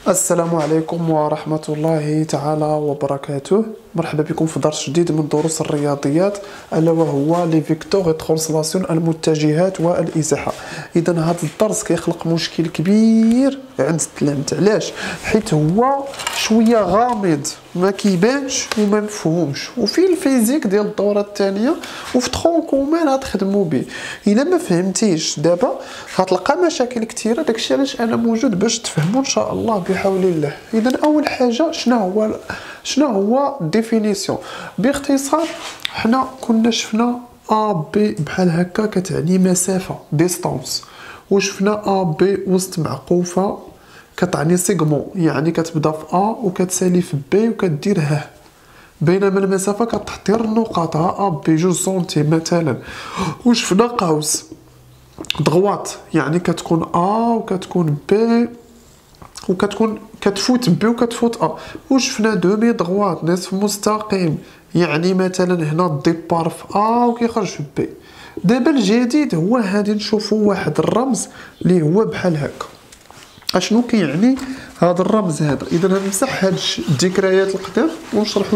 السلام عليكم ورحمة الله تعالى وبركاته. مرحبا بكم في درس جديد من دروس الرياضيات، ألا وهو لي فيكتور ترانسلاسيون، المتجهات والإزاحة. إذا هذا الدرس كيخلق مشكل كبير عند التلاميذ. علاش؟ حيت هو شوية غامض، ما كيبانش وما مفهومش، وفي الفيزيك ديال الدورة الثانية وفي ترونكومان غتخدموا به. إلا ما فهمتيش دابا غتلقى مشاكل كثيرة، داكشي علاش أنا موجود باش تفهموا إن شاء الله بحول الله. إذا أول حاجة شنو هو ديفينيسيون؟ باختصار حنا كنا شفنا ا بي بحال هكا كتعني مسافة ديستانس، وشفنا ا بي وسط معقوفة كتعني سيغمون، يعني كتبدا في ا وكتسالي في بي وكدير ه، بينما المسافة كتحضر النقاط ا بي جوج سنتي مثلا. وشفنا قوس ضغواط، يعني كتكون ا وكتكون بي وكتكون كتفوت بي وكتفوت ا. وشفنا دومي ضغواط نصف مستقيم، يعني مثلا هنا الديبار في ا وكيخرج في بي. دابا الجديد هو هادي نشوفوا واحد الرمز اللي هو بحال هكا. اشنو كيعني هذا الرمز هذا؟ اذا غنمسح هاد الذكريات القدام ونشرحوا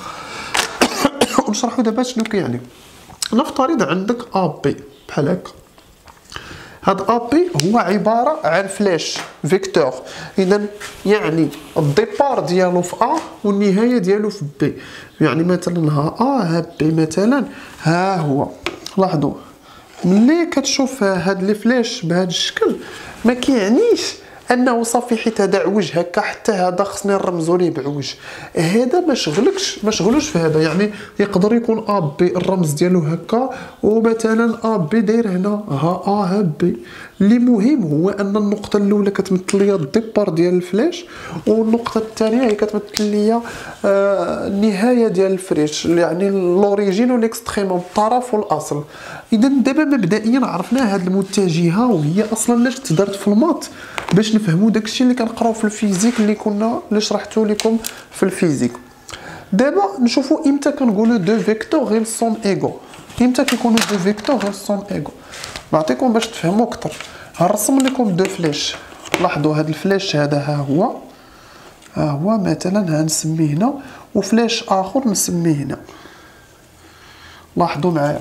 دابا شنو كيعني. نفترض عندك ا بي بحال هكا. هاد ا بي هو عباره عن فلاش فيكتور، اذا يعني الديبار ديالو في ا والنهايه ديالو في بي. يعني مثلا ها بي مثلا، ها هو. لاحظوا ملي كتشوف هاد لي فلاش بهذا الشكل ما كيعنيش انه صافي حيت هذا عوج هكا حتى هذا خصني نرمزو ليه بعوج. هذا ما شغلوش في هذا. يعني يقدر يكون ا بي الرمز ديالو هكا، ومثلا ا بي داير هنا ها بي. اللي مهم هو ان النقطه الاولى كتمثل ليا الديبار ديال الفلاش، والنقطه الثانيه هي كتمثل ليا النهايه ديال الفريش، يعني لوريجين والاكستريموم، الطرف والاصل. اذا دابا مبدئيا عرفنا هاد المتجهه، وهي اصلا علاش تدارت في المات باش نفهموا داكشي اللي كنقراو في الفيزيك اللي شرحته لكم في الفيزيك. دابا نشوفوا امتى كنقولوا دو فيكتور غير سون ايغو، امتى كيكونوا دو فيكتور غير سون ايغو. نعطيكم باش تفهموا اكثر. هنرسم لكم دو فلاش. لاحظوا هذا الفلاش هذا ها هو مثلا هنسميه هنا، وفلاش اخر نسميه هنا. لاحظوا معايا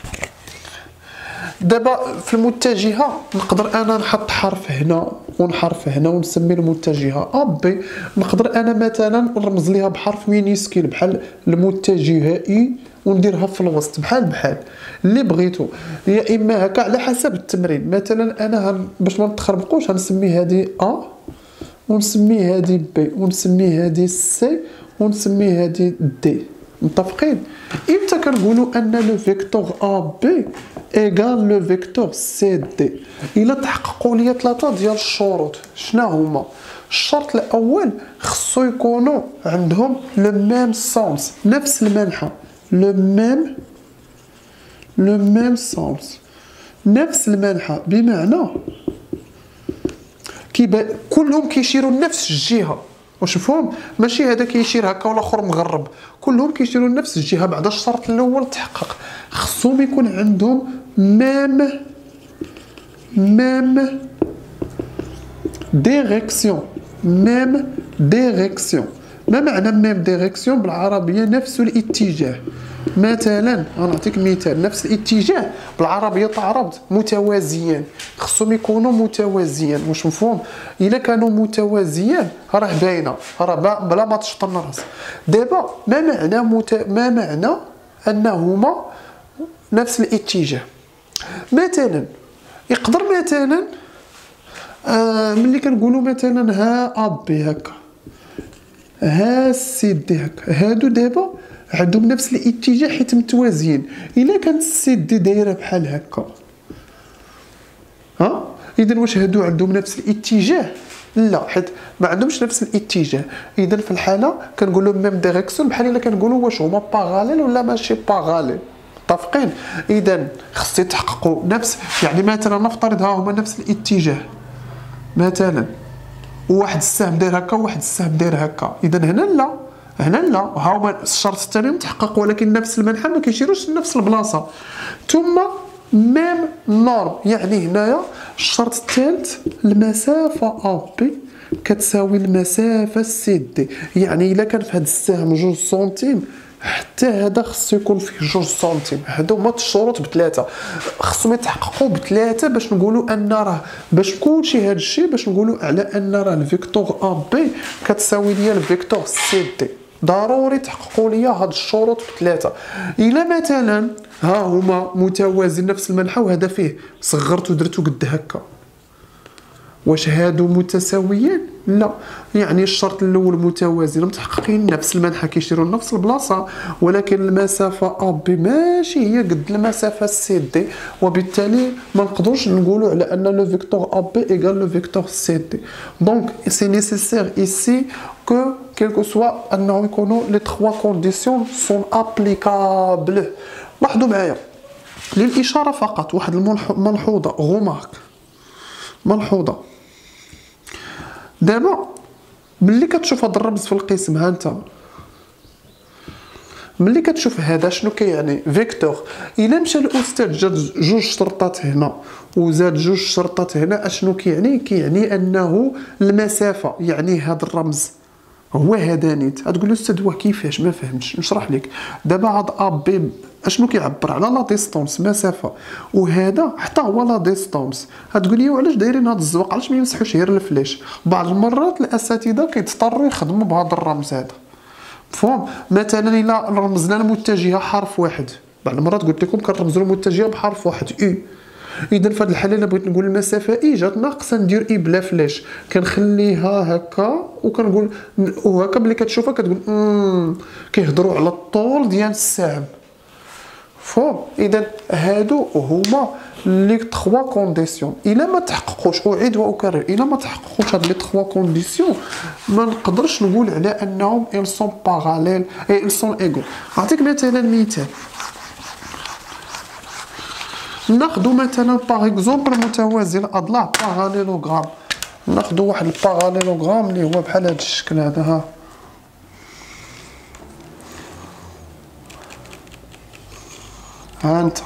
دابا في المتجهه نقدر انا نحط حرف هنا ونحرف هنا ونسمي المتجهه ا بي. نقدر انا مثلا نرمز ليها بحرف مينيسكيل بحال المتجهه اي ونديرها في الوسط بحال اللي بغيتو، يا اما هكا على حسب التمرين. مثلا انا باش ما نتخربقوش هنسمي هذه ا ونسمي هذه بي ونسمي هذه سي ونسمي هذه دي. متفقين؟ امتى كنقولوا ان لو فيكتور ا بي ايغال لو فيكتور سي دي؟ الا تحققوا لي 3 ديال الشروط. شنو هما؟ الشرط الاول خصو يكونوا عندهم لو ميم سونس، نفس المنحى، لو ميم سونس، نفس المنحى، بمعنى كلهم كيشيروا لنفس الجهه. واش مفهوم؟ ماشي هذا كيشير هكا والاخر مغرب، كلهم كيشيروا لنفس الجهه. بعد الشرط الاول تحقق خصهم يكون عندهم ميم ديريكسيون. ما معنى ميم ديريكسيون بالعربيه؟ نفس الاتجاه. مثلا غنعطيك مثال، نفس الاتجاه بالعربيه تعرض متوازيان، خصهم يكونوا متوازيان. واش مفهوم؟ الا كانوا متوازيان راه باينه، راه بلا ما تشطن الراس. دابا ما معنى انهما نفس الاتجاه؟ مثلا يقدر مثلا ملي كنقولوا مثلا ها ا بي هكا، ها سي دي هكا، هادو دابا عندهم نفس الاتجاه حيت متوازيين. الا كانت السي دي دايره بحال هكا، اذا واش هادو عندهم نفس الاتجاه؟ لا، حيت ما عندهمش نفس الاتجاه. اذا في الحاله كنقولوا ميم ديريكسيون، بحال الا كنقولوا واش هما باغاليل ولا ماشي باغاليل. متفقين؟ اذا خص يتحققوا نفس، يعني مثلا نفترض ها هما نفس الاتجاه مثلا، وواحد السهم داير هكا وواحد السهم داير هكا. اذا هنا لا، ها هما الشرط الثاني متحقق، ولكن نفس المنحى ما كيشيروش لنفس البلاصه. ثم ميم نورم، يعني هنايا الشرط الثالث المسافه ا بي كتساوي المسافه سي دي. يعني الا كان في هذا السهم 2 سنتيم، حتى هذا خصو يكون فيه 2 سنتيم. هادو هما الشروط بثلاثه، خصهم يتحققوا بثلاثه باش نقولوا ان راه باش كلشي هذا الشيء باش نقولوا على ان راه الفيكتور ا بي كتساوي ليا الفيكتور سي دي. ضروري تحققوا ليا هاد الشروط بثلاثه. الا مثلا ها هما متوازين نفس المنحى وهذا فيه صغرت ودرتو قد هكا، واش هادو متساويين؟ لا. يعني الشرط الاول متوازين متحققين نفس المنحى كيشيروا لنفس البلاصه، ولكن المسافه ا بي ماشي هي قد المسافه سي دي، وبالتالي ما نقدروش نقولوا على ان لو فيكتور ا بي ايغال لو فيكتور سي دي. دونك سي نيسيسير ايسي كو كيلكو سوا انه يكونوا لي 3 كونديسيون سون ابليكابل. لاحظوا معايا للاشاره فقط واحد الملحوظه غومارك ملحوظه. دابا ملي كتشوف هذا الرمز في القسم، ها انت ملي كتشوف هذا شنو كيعني فيكتور، الا مشى الاستاذ جاب 2 شرطات هنا وزاد 2 شرطات هنا، اشنو كيعني؟ كيعني انه المسافه، يعني هذا الرمز هو هذا نيت. غتقول الاستاذ واه كيفاش؟ ما فهمتش، نشرح لك. دابا هاد ا بي اشنو كيعبر على لا ديستونس مسافه، وهذا حتى هو لا ديستونس. غتقول لي وعلاش دايرين هاد الزواق، علاش ما يمسحوش غير الفلاش؟ بعض المرات الاساتذه كيضطروا يخدموا بهذا الرمز هذا، مفهوم؟ مثلا الا رمزنا المتجهه حرف واحد، بعض المرات قلت لكم كنرمزوا المتجهه بحرف واحد اي. اذا في هذه الحاله الا بغيت نقول المسافه اي جات ناقصه ندير اي بلا فلاش، كنخليها هكا وكنقول وهكا ملي كتشوفها كتقول كيهضروا على الطول ديال السهم، فهم؟ اذا هادو هما لي 3 كونديسيون. الا ما تحققوش، اعيد واكرر، الا ما تحققوش هاد لي 3 كونديسيون ما نقدرش نقول على انهم ils sont parallèles et ils sont égaux. نعطيك مثلا مثال، ناخذ مثلا باغ اكزومبل متوازي الاضلاع باراليلوغرام. ناخذ واحد الباراليلوغرام اللي هو بحال هذا الشكل هذا، ها انت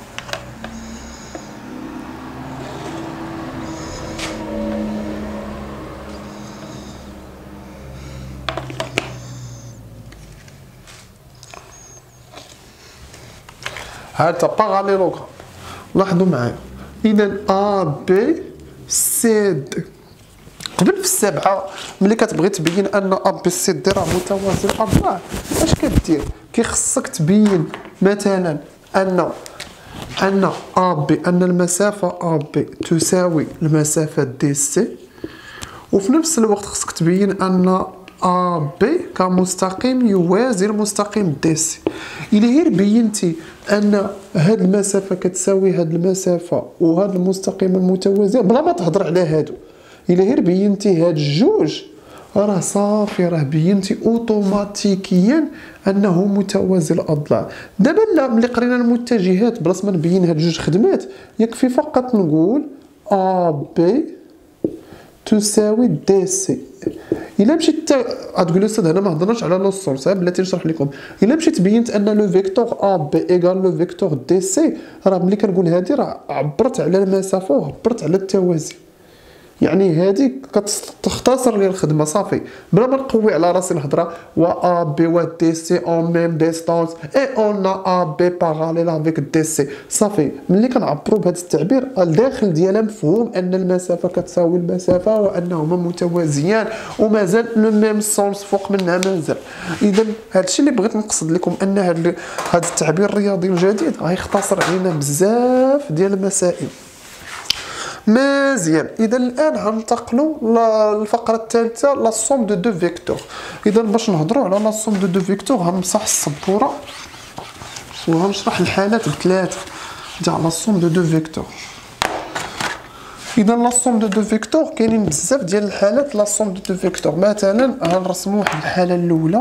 ها انت باراليلوغرام. لاحظوا معايا، اذا ا بي سي دي. قبل في السبعه ملي كتبغي تبين ان ا بي سي دي راه متوازي الاضلاع، اش كدير؟ كيخصك تبين مثلا ان ا بي ان المسافه ا بي تساوي المسافه دي سي، وفي نفس الوقت خصك تبين ان ا بي كمستقيم يوازي المستقيم دي سي. الا غير بينتي ان هاد المسافه كتساوي هاد المسافه وهاد المستقيم المتوازي بلا ما تهضر على هادو، الا غير بينتي هاد الجوج راه صافي، راه بينتي اوتوماتيكيا انه متوازي الاضلاع. دابا لا، ملي قرينا المتجهات بلاص ما نبين هاد جوج خدمات، يكفي فقط نقول ا بي تساوي دي سي. الا مشيت غتقول لي استاذ هنا ما هضرناش على لو سورس، بلاتي نشرح لكم. الا مشيت بينت ان لو فيكتور ا بي ايغال لو فيكتور دي سي، راه ملي كنقول هادي راه عبرت على المسافه وعبرت على التوازي. يعني هادي كتختصر لي الخدمه صافي، بلا ما نقوي على راسي الهضره و ا بي و دي سي اون ميم ديستانس اي اون ا بي باراليل افيك دي سي. صافي ملي كنعبروا بهذا التعبير الداخل ديالها مفهوم ان المسافه كتساوي المسافه وانهما متوازيان ومازال لو ميم سونس فوق منها مازال. اذا هادشي اللي بغيت نقصد لكم، ان هذا التعبير الرياضي الجديد غيختصر علينا بزاف ديال المسائل. مزيان. اذا الان غننتقلوا للفقره الثالثه لا سوم دو دو فيكتور. اذا باش نهضروا على لا سوم دو دو فيكتور غنمسح السبوره وغنشرح الحالات بثلاثه تاع لا سوم دو دو فيكتور. اذا لا سوم دو دو فيكتور كاينين بزاف ديال الحالات لا سوم دو دو فيكتور. مثلا غنرسموا واحد الحاله الاولى،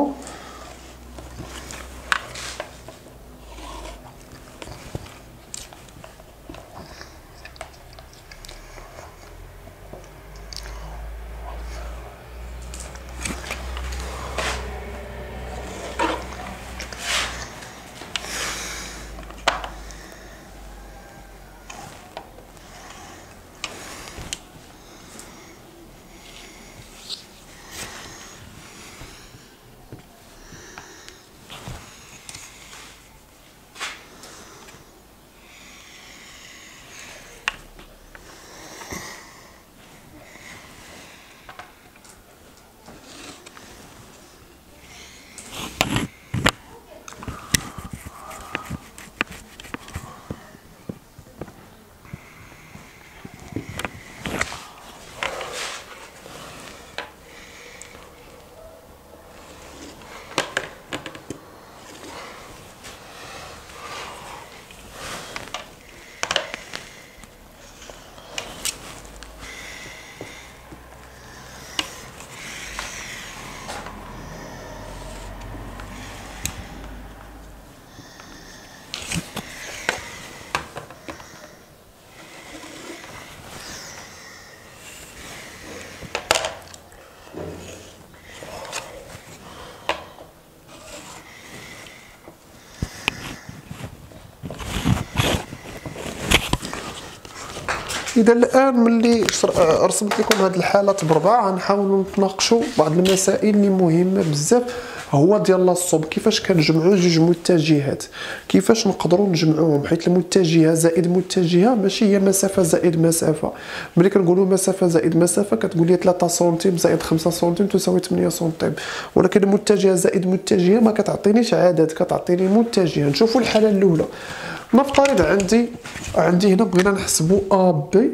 اذا الان ملي رسمت لكم هذه الحالات بربعه غنحاولوا نتناقشوا بعض المسائل اللي مهمه بزاف. هو ديال لاصوب كيفاش كنجمعوا جوج متجهات، كيفاش نقدروا نجمعوهم، حيت المتجهه زائد متجهه ماشي هي مسافه زائد مسافه. ملي كنقولوا مسافه زائد مسافه كتقول لي 3 سنتيم زائد 5 سنتيم تساوي 8 سنتيم، ولكن المتجهه زائد متجهه ما كتعطينيش عدد، كتعطيني متجهه. نشوفوا الحاله الاولى. نفترض عندي هنا بغينا نحسبوا ا بي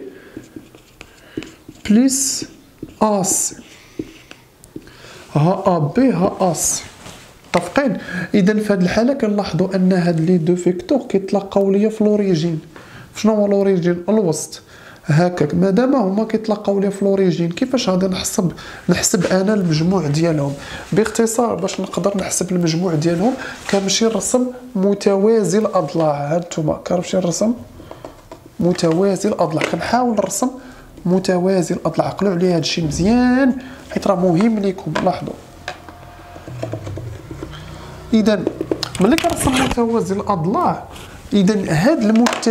بلس ا سي، ها ا بي ها ا سي متفقين. اذا في هذه الحاله كنلاحظوا ان هاد لي دو فيكتور كيتلاقاو ليا في لوريجين. شنو هو لوريجين؟ الوسط. هكاك مادام هما كيتلاقاو ليا في لوريجين، كيفاش غادي نحسب انا المجموع ديالهم؟ باختصار باش نقدر نحسب المجموع ديالهم كنمشي نرسم متوازي الاضلاع. ها انتما كنمشي نرسم متوازي الاضلاع، كنحاول نرسم متوازي الاضلاع. عقلوا عليه هادشي مزيان حيت راه مهم ليكم. لاحظوا اذا ملي كنرسم متوازي الاضلاع، اذا هاد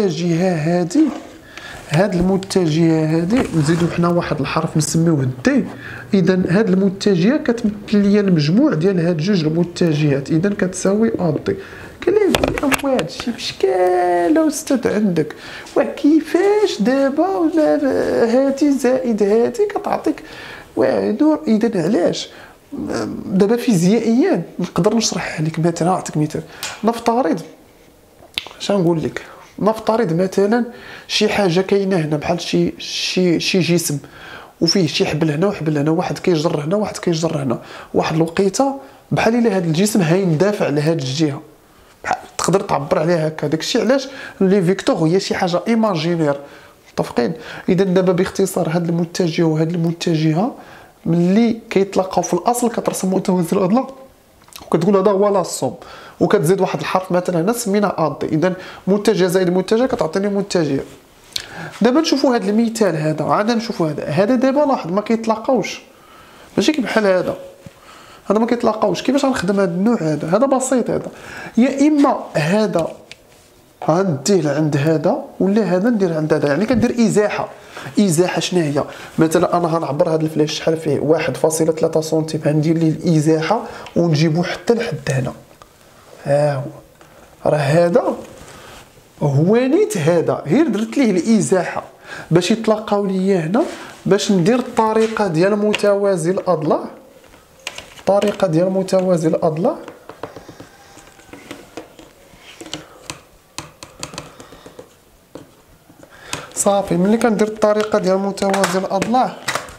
المتجهه هذه نزيدو حنا واحد الحرف نسميوه دي. اذا هاد المتجهه كتمثل لي المجموع ديال هاد جوج المتجهات، اذا كتساوي ا دي. قال لي هادشي بشكال استاذ عندك، وكيفاش دابا هادي زائد هادي كتعطيك وهادو؟ اذا علاش دابا فيزيائيا نقدر نشرحها لك. مثلا نعطيك مثال. نفترض نقول لك، نفترض مثلا شي حاجه كاينه هنا بحال شي جسم وفيه شي حبل هنا وحبل هنا، واحد كيجر هنا واحد كيجر هنا. واحد الوقيته بحال الا هذا الجسم هيندافع لهاد الجهه، تقدر تعبر عليها هكا. داكشي علاش لي فيكتور هي شي حاجه ايماجينير. متفقين. اذا دابا باختصار هاد المتجه وهاد المتجهه ملي كيتلاقاو في الاصل كترسم متوازي الاضلاع وكتقول هذا هو لاصوب، وكتزيد واحد الحرف مثلا هنا سمينا ا دي. اذا متجه زائد متجه كتعطيني متجه. دابا نشوفوا هذا المثال هذا، عاد نشوفوا هذا دابا لاحظ ما كيتلاقاوش، ماشي كي بحال هذا ما كيتلاقاوش. كيفاش غنخدم هذا النوع هذا بسيط. هذا يا اما هذا غنديه عند هذا ولا هذا ندير عند هذا، يعني كندير ازاحه. ازاحه شنو هي؟ مثلا انا غنعبر هذا الفلاش شحال فيه 1.3 سنتيم، غندير ليه الازاحه ونجيبو حتى لحد هنا. ها هو راه هذا هو نيت هذا، غير درت ليه الازاحه باش يتلاقاو ليا هنا، باش ندير الطريقه ديال متوازي الاضلاع. الطريقه ديال متوازي الاضلاع صافي. ملي كندير الطريقه ديال متوازي الاضلاع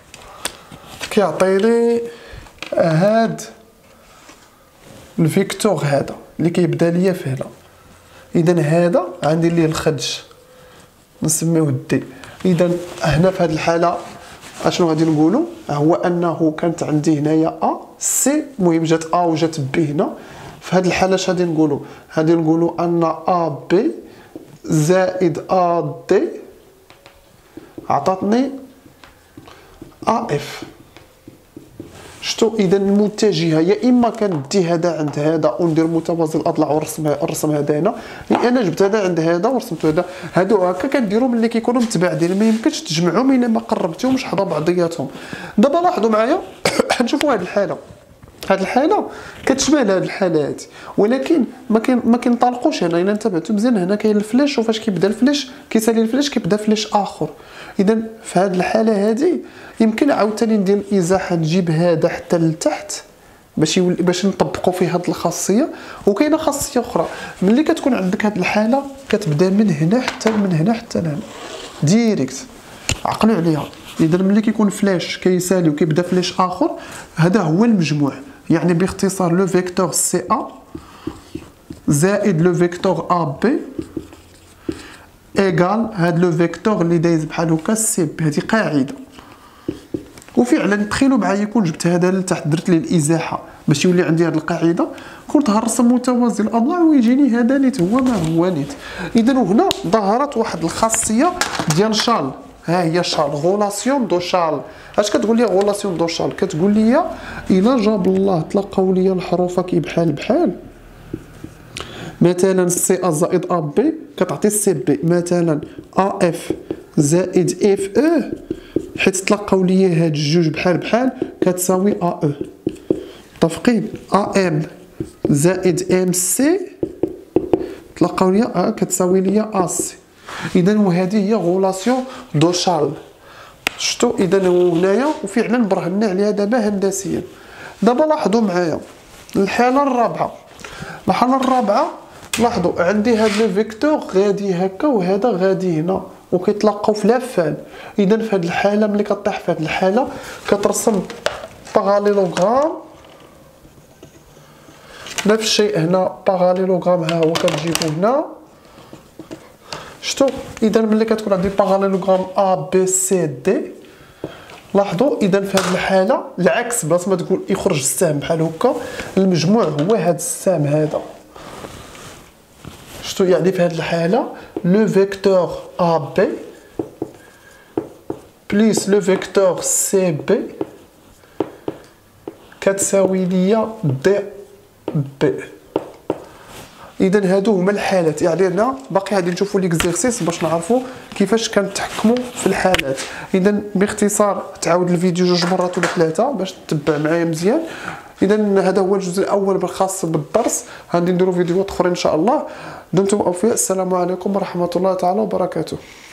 كيعطيني هاد الفيكتور هذا اللي كيبدا ليا في هنا. اذا هذا غندير ليه الخدش نسميوه دي. اذا هنا في هذه الحاله اشنو غادي نقولوا؟ هو انه كانت عندي هنايا ا سي، المهم جات ا وجات بي هنا. في هذه الحاله اش غادي نقولوا؟ غادي نقولوا ان ا بي زائد ا دي عطاتني ا اف. شتو؟ اذا المتجهه يا اما كندي هذا عند هذا وندير متوازي الاضلاع ونرسم هذا هنا، يا انا جبت هذا عند هذا ورسمت هذا. هادو هكا كنديروا ملي كيكونوا متباعدين، ما يمكنش تجمعهم الا ما قربتيهمش حدا بعضياتهم. دابا لاحظوا معايا نشوفوا هذه الحاله. هذه الحاله كتشبه لهذه الحاله هذه، ولكن ما كنطلقوش هنا. الا انتبهتوا مزيان هنا كاين الفلاش، وفاش كيبدا الفلاش كيسالي الفلاش كيبدا فلاش اخر. اذا في هذه الحاله هذه يمكن عاوتاني ندير الازاحه نجيب هذا حتى لتحت باش نطبقوا فيه هذه الخاصيه. وكاينه خاصيه اخرى، ملي كتكون عندك هذه الحاله كتبدا من هنا حتى لهنا ديريكت. عقلوا عليها. اذا ملي كيكون فلاش كيسالي وكيبدا فلاش اخر، هذا هو المجموع. يعني باختصار لو فيكتور سي ا زائد لو فيكتور ا بي ايغال هاد لو فيكتور اللي دايز بحال هكا سي بي. هذه قاعده. وفعلا تخيلوا معايا كون جبت هذا لتحت درت ليه الازاحه باش يولي عندي هذه القاعده، كنت غنرسم متوازي الاضلاع ويجيني هذا نيت هو ما هو نيت. اذا هنا ظهرت واحد الخاصيه ديال شال. ها هي شال، غولاسيون دو شال. اش كتقول لي غولاسيون دو شال؟ كتقول لي الا جاب الله تلقاو لي الحروف كي بحال مثلا سي ا زائد ا بي كتعطي سي بي. مثلا ا اف زائد اف او، حيت تلقاو ليا هاد الجوج بحال بحال كتساوي ا او. متفقين؟ ا ام زائد ام سي تلقاو ليا كتساوي ليا ا سي. اذا وهذه هي غولاسيون دوشال. شفتوا؟ اذا هنايا وفعلا برهنا عليها دابا هندسيا. دابا لاحظوا معايا الحاله الرابعه. الحاله الرابعه لاحظوا عندي هاد لو فيكتور غادي هكا وهذا غادي هنا وكيتلاقاو في لافان. اذا في هاد الحاله ملي كطيح في هاد الحاله كترسم باراليلوغرام. نفس الشيء هنا باراليلوغرام ها هو كتجيبو هنا. شفتوا؟ اذا ملي كتكون عندي باراليلوغرام ا بي سي دي لاحظوا اذا في هذه الحاله العكس، بلاص ما تقول يخرج السهم بحال هكا المجموع هو هذا السهم هذا. شفتوا؟ يعني في هذه الحاله لو فيكتور ا بي بليس لو فيكتور سي بي كتساوي ليا دي بي. اذا هادو هما الحالات. يعني هنا باقي غادي نشوفوا ليكزيرسيس باش نعرفوا كيفاش كنتحكموا في الحالات. اذا باختصار تعاود الفيديو جوج مرات ولا ثلاثه باش تتبع معايا مزيان. اذا هذا هو الجزء الاول الخاص بالدرس. غادي نديروا فيديوهات اخرى ان شاء الله. دمتم اوفياء. السلام عليكم ورحمه الله تعالى وبركاته.